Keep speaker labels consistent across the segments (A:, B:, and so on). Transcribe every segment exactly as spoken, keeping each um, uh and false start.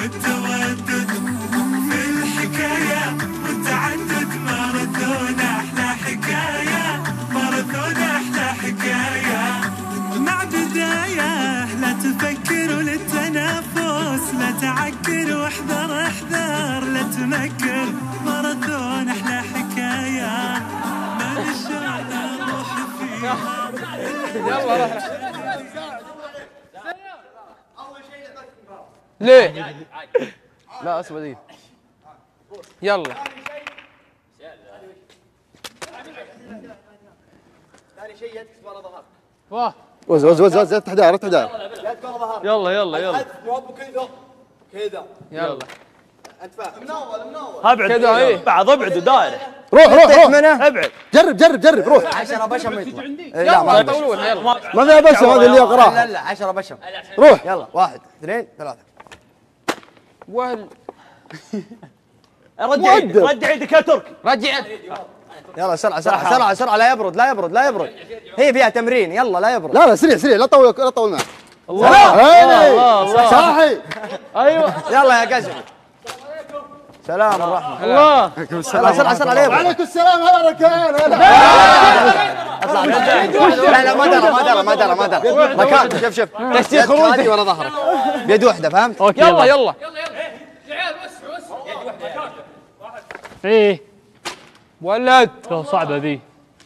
A: والتودد في الحكاية والتعدد ماراثون أحلى حكاية ماراثون أحلى حكاية مع بداية لا تفكر وللتنافس لا تعكر واحذر احذر لا تمكر ماراثون أحلى حكاية ما نشأنا نروح فيها
B: يلا روح ليه؟ لا اسود يلا
C: ثاني شيء يدك ورا ظهرك.
B: واه
D: وز وز وز وز افتح دايره افتح دايره.
C: يدك ورا ظهرك.
B: يلا يلا يلا
C: مو بكذا كذا.
B: يلا
C: انت فاهم؟ من اول من اول.
B: ابعد كذا ايه بعد ابعد ودايره.
D: روح روح روح
B: منه ابعد.
D: جرب جرب جرب روح.
C: عشرة بشم يطلع.
B: لا ما يطولون يلا
D: ما فيها بشم هذه اللي اقراها.
C: لا لا عشرة بشم.
D: روح
C: يلا واحد اثنين ثلاثة.
B: وهل
D: رجع يدك
B: رجع يدك يا تركي رجع
C: يلا سرعة سرعة سرعة سرعة لا يبرد لا يبرد لا يبرد. هي فيها تمرين يلا لا يبرد.
D: لا لا سريع سريع لا تطول لا تطول معه.
B: الله
D: الله الله صاحي.
B: ايوه
C: يلا يا قزم. سلام الرحمة.
B: الله
C: يلا سرعة سرعة لا يبرد.
D: وعليكم السلام هلا ركان هلا.
C: اطلع لا لا ما درى ما درى ما درى ما درى. ركان شوف شوف. تسديد خروج ورا ظهرك. بيد واحدة فهمت؟
B: يلا يلا
E: ايه
B: ولد
E: ترى صعبة ذي.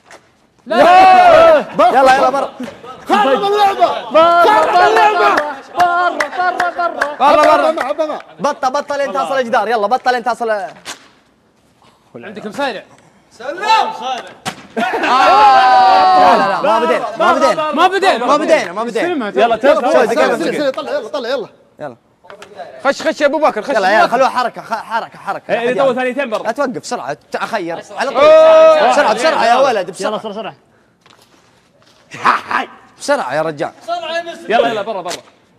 C: يلا يلا برا.
D: خرب اللعبة خرب اللعبة
E: برا برا برا
C: برا برا.
D: مع بما
C: بطة بطة لين توصل الجدار يلا بطة لين توصل.
B: عندك مسارع
C: لا لا لا ما بدينا ما بدينا
B: ما بدينا
C: ما بدينا ما بدينا.
B: يلا تبدا
D: سريع سريع طلع يلا طلع يلا.
C: يلا
B: خش خش يا ابو بكر خش
C: يلا يلا خلوها حركة خ- حركة حركة.
B: اللي طول ثانيتين برا
C: لا توقف بسرعة اخير على طول. بسرعة بسرعة يا ولد
E: يلا
C: بسرعة
E: سرعة سرعة
C: بسرعة يا رجال.
B: يلا يلا برا برا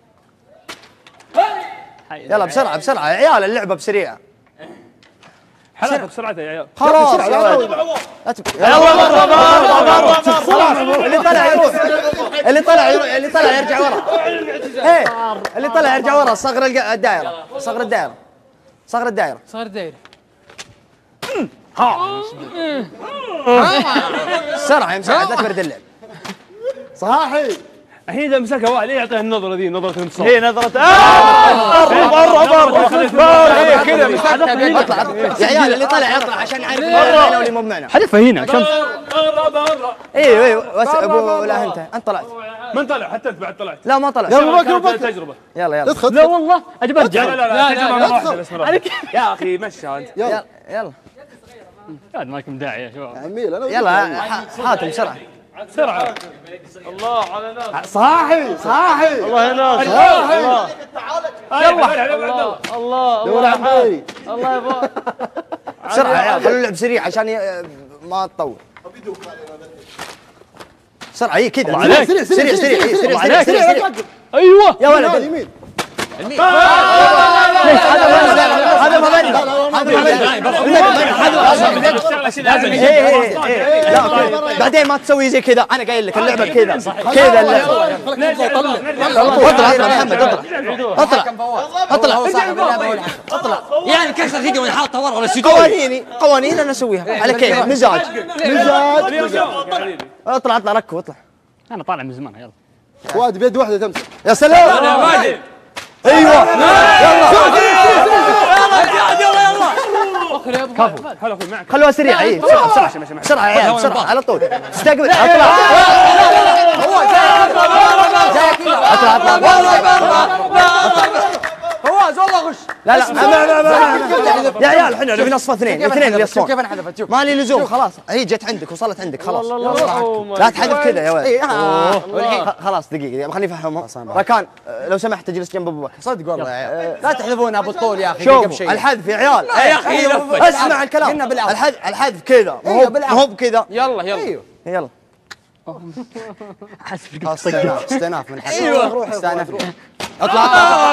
C: يلا بسرعة بسرعة يا عيال اللعبة بسريعة.
B: حركة بسرعة يا عيال
C: خلاص يا ولد. لا تب- يلا برا برا برا خلاص اللي طلع يروح اللي طلع يروح اللي طلع يرجع ورا. ايه اللي طلع يرجع ورا صغر الج- الدائرة صغر الدائرة صغر الدائرة.
E: صار دايرة
C: بسرعة يا مساعد لا تبرد اللعب.
D: صاحي
B: الحين اذا مسكها واحد ليه يعطيها النظرة ذي نظرة الانتصار
E: هي نظرة
B: برا برا برا كذا مسكها
C: اطلع اطلع يا عيال اللي طلع يطلع عشان يعرف اللي معنا واللي مو معنا.
E: حذفها هنا عشان
B: برا برا
C: ايوه ايوه بس ابو لا انت انت طلعت.
B: من طلع حتى انت بعد طلعت
C: لا ما طلع.
D: يلا أبو بكر، أبو بكر.
B: تجربة
C: يلا يلا
D: ادخل
E: لا والله اجيب ارجع
B: لا لا لا تجربة مرة واحدة بس مرة واحدة. يا اخي مشى انت
C: يلا يلا
E: هذا ما لكم داعي يا شباب
D: عميل انا
C: يلا ح- حاتم بسرعة.
B: بسرعة الله على ناس
D: صاحي صاحي
E: الله يناصر
D: صاحي
B: يلا الله
E: الله
D: دور عميري
E: الله يبارك
C: بسرعة يا عيال خلوا اللعب سريع عشان ي- ما تطول. بسرعة هي كذا
E: عليك.
C: سريع سريع سريع سريع سريع
E: عليك.
C: سريع سريع.
E: ايوه
C: يا ولد
D: يمين
C: هذا ما بني هذا ما بعدين ما تسوي زي كذا. انا قايل لك اللعبه كذا كذا اللعبه. اطلع اطلع محمد اطلع اطلع اطلع اطلع.
E: يعني كسر فيديو ونحطها ورا ولا سيدوي
C: قوانيني قوانين انا اسويها على كيف مزاج مزاج. اطلع اطلع ركو اطلع.
E: انا طالع من زمان يلا
D: فؤاد بيد واحده تمسك.
C: يا سلام
B: يا ماجد
C: ايوه
E: كفو
B: هلا اخوي معك
C: خلوها سريعه اي بسرعه بسرعه بسرعه يا عيال بسرعه على طول استقبل اطلع اطلع اطلع فواز والله غش. لا لا يا عيال احنا في نصف اثنين اثنين اللي يصفون.
F: كيف انحذفت شوف
C: ما لي لزوم خلاص هي جت عندك وصلت عندك خلاص.
B: الله
C: لا تحذف كذا يا ولد.
F: والحين
C: خ- خلاص دقيقه خليني افهمهم. ركان لو سمحت تجلس جنب ابو بكر.
F: صدق والله يا عيال لا تحذفون ابو الطول يا اخي
C: شوف
F: قبل شيء
C: الحذف يا عيال
B: يا اخي لفت
C: اسمع الكلام.
F: قلنا بالعافية.
C: الحذف الحذف كذا ما هو
F: إيه، بالعافية.
C: ما هو بكذا.
B: يلا يلا
F: ايوه
C: يلا
E: حاسس فيك
F: خلاص استئناف استئناف من حسن
C: ايوه
F: استأنف.
C: اطلع اطلع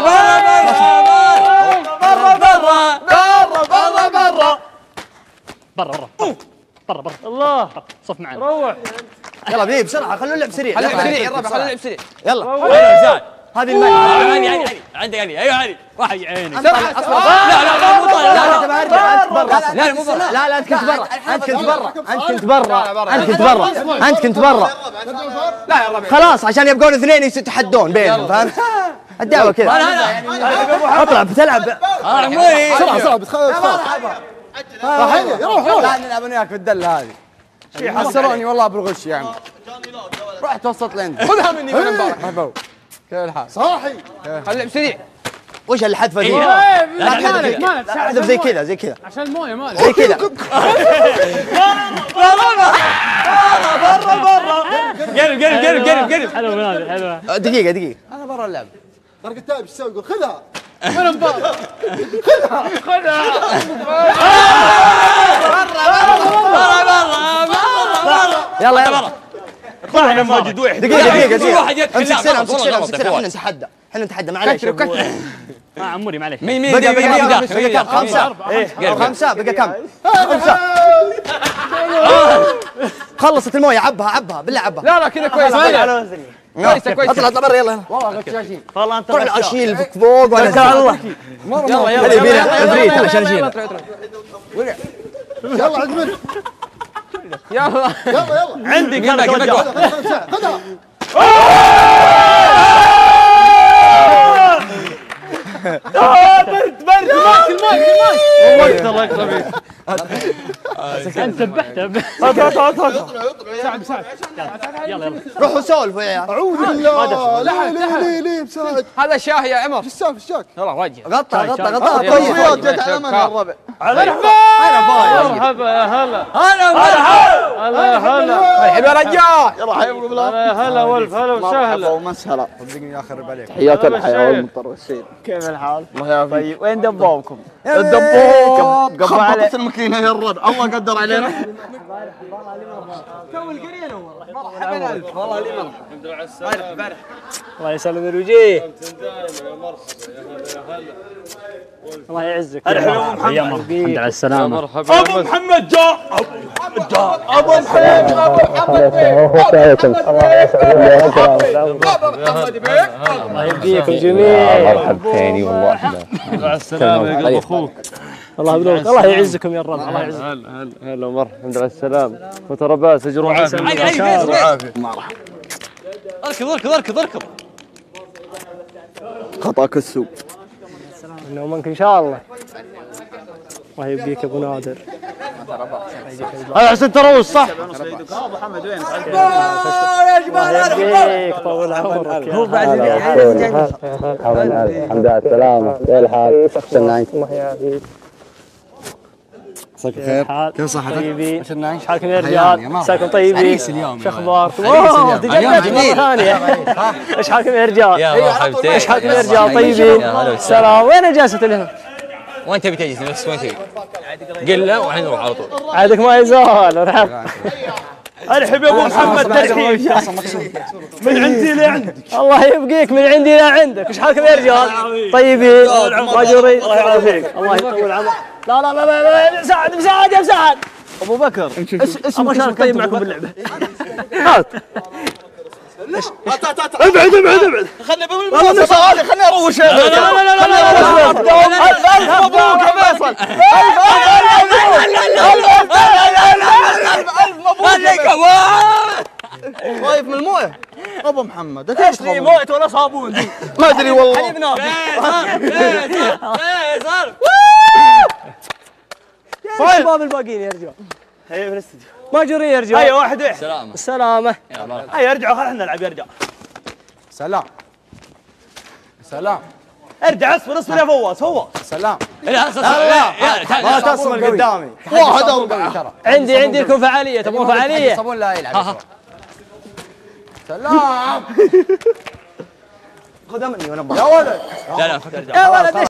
B: برا برا برا برا برا
E: برا برا برا برا الله صف معنا
B: روح
C: يلا بيه بسرعه خلوا اللعب سريع.
B: خلينا
C: يلا.
B: سريع الربع خلينا نلعب سريع
C: يلا
B: روح يا رجال
C: هذه الملعب.
B: علي علي علي عندك علي ايوه علي
E: واحد عيني.
C: لا لا لا مو طالع. لا انت ما ارجع انت برا. لا مو برا. لا لا انت كنت برا. انت كنت برا. انت كنت برا. انت كنت برا. انت كنت برا.
B: لا يا ربع.
C: خلاص عشان يبقون اثنين يتحدون بينهم فهمت؟ الدعوه كذا. اطلع بتلعب.
B: عموري.
D: بسرعه بسرعه بتخلص روح روح.
F: لا نلعب انا وياك في الدله هذه. حسروني والله بالغش يا عم. رحت وسط لين
B: خذها مني من امبارح.
F: حبوا كيف الحال؟
D: صاحي
B: خلي بسريع.
C: وش الحذفه ذي؟
E: لا
C: لا تحذف
E: مالك
C: احذف زي كذا زي كذا
E: عشان المويه مالك.
C: زي كذا.
B: قرب قرب قرب قرب قرب.
E: حلو هذا حلو.
C: دقيقه دقيقه.
F: انا برا اللعب.
D: طارق التايب ايش يسوي؟ يقول خذها
C: يلا يلا
B: اطلع ماجد واحد.
C: دقيقه دقيقه
B: كل واحد
C: دقيقه
B: يدخل
C: امسك سنه
B: لاعب.
C: امسك سنه
B: والله
C: امسك
B: غلط يا
C: سنه احنا
B: فواز.
C: نتحدى احنا نتحدى معليش.
E: اه عموري معليش.
B: مين مين
C: بقى
B: مين
C: بقى
B: مين
C: بقى
B: داخل؟
C: بقى
B: مين
C: كم
B: داخل؟
C: خمسه
B: قرب.
C: خمسه بقى كم خمسه. خلصت المويه عبها عبها بالله عبها.
B: لا لا كذا كويس. كويسه كويسه.
C: اطلع اطلع برا يلا يلا
F: والله غشاشين.
E: والله انت
C: طلع اشيل فوق ولا
B: الله.
C: يلا
B: يلا
C: هذا يبينا
B: يلا
C: عفريت عشان اشيل.
D: يلا عند منه
B: يلا.
D: يلا يلا
B: عندي
C: يلا،
B: كلك
C: يلا.
B: كلك.
D: خذها
B: برد برد ماك الماك الماك. وقت الله يخربيك.
E: انت سبحته.
B: هات هات هات هات.
E: ساعد ساعد. يلا يلا.
C: روحوا سولفوا يا عيال.
D: اعوذ بالله ليه ليه ليه ليه مساعد
B: هذا شاهي يا عمر.
D: ايش السالفه الشاك
B: يلا واجه.
C: غطى غطى غطى
D: اه
C: طيب.
D: تصفيات جت على من الربع
E: مرحبا يا هلا.
B: هلا هلا.
E: هلا هلا.
B: مرحبا يا رجال.
D: يلا حيبقوا بالله
E: هلا هلا والف هلا وسهلا.
D: ومسهلا
F: صدقني يا اخي عليك.
D: تحيات
E: الحياة
D: الحياه والمضطر والسيد
E: كيف الحال؟
D: الله يعافيك
E: طيب وين دبوكم؟
D: الدبوب خبطت الماكينه يا الرد الله قدر علينا
E: الله يسلم الوجيه. الله يعزك.
B: هلا ابو محمد.
E: يا مرحبا. الحمد على السلامة.
B: ابو محمد جاء. ابو محمد ابو محمد
E: الله يبقيكم جميعا.
G: مرحب ثاني والله.
E: مع السلامة يا قلب اخوك. الله يبارك. الله يعزكم يا رب. الله يعزكم.
G: هلا هلا هلا ومرحبا. الحمد لله السلامة. فترباس اجروا
B: عافية.
F: اركض اركض اركض اركض.
D: خطاك السوق
E: انه منك ان شاء الله. الله يبقيك ابو نادر.
C: هذا حسن تروس صح؟
E: الله يبقيك طول عمرك. هو بعد
G: الحمد لله على السلامة. كيف الحال؟ سنايت.
E: الله يعافيك.
F: مساك الخير.
E: كيف
F: صحتك؟
E: طيبين؟
F: شنايش؟
E: ايش حالكم يا
F: حياني يا
E: رجال؟
F: مرحبا.
E: مساكم طيبين؟
F: عريس اليوم
E: شو
F: يا
E: اخباركم؟
F: عريس
E: اوه
F: اليوم.
E: تجمعت
F: اليوم
E: مرة
F: جميل.
E: ثانية. ايش حالكم يا رجال؟
H: يا مرحبتين.
E: ايش حالكم يا رجال؟ طيبين؟ سلام. وين جالسة اليوم؟
H: وين تبي تجلس بس وين تبي؟ قل له وحين نروح على طول.
E: عادك ما يزال. ارحب.
B: ارحب يا ابو محمد ترحيب. من عندي لعندك.
E: الله يبقيك من عندي لعندك. ايش حالكم يا رجال؟ طيبين؟ ماجورين؟ الله يعافيك. الله يطول عمرك. لا لا لا لا لا مساعد مساعد يا مساعد. ابو بكر ابغى اشارك طيب معكم باللعبه. هات.
B: ابعد ابعد ابعد.
D: خلني والله صالح خلني اروش
B: لا لا لا لا لا لا.
D: الف مبروك يا فيصل خايف من المويه ابو محمد انت ايش
B: في مويه ولا صابون دي؟
D: ما ادري والله
E: فين الشباب الباقيين يا رجال؟
B: هي في الاستديو.
E: ماجورين يا رجال.
B: هيا واحد واحد.
H: سلامة.
E: السلامة.
B: هيا ارجعوا خلينا نلعب يا رجال.
F: سلام. سلام.
B: ارجع اصبر اصبر يا فواز فواز.
F: سلام.
H: لا لا لا
C: ما تصل قدامي.
D: واحد اربعه
E: عندي عندي لكم فعالية. تبغون فعالية؟
F: صابون لا يلعب. سلام.
C: خذها مني وانا
F: يا ولد.
H: لا لا
E: يا ولد